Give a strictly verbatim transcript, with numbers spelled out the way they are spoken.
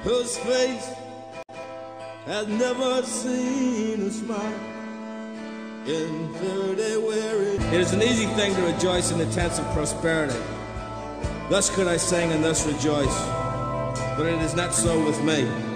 whose face has never seen a smile. In thirty weary. It is an easy thing to rejoice in the tents of prosperity. Thus could I sing and thus rejoice, but it is not so with me.